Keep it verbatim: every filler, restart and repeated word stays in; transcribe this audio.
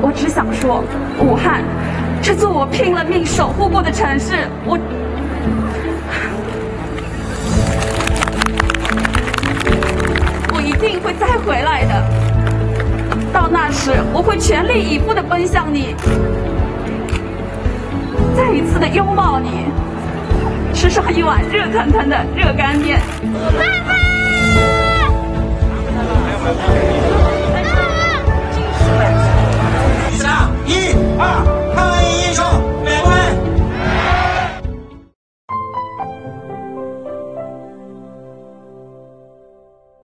我只想说，武汉，这座我拼了命守护过的城市，我。 一定会再回来的。到那时，我会全力以赴地奔向你，再一次地拥抱你，吃上一碗热腾腾的热干面。妈妈。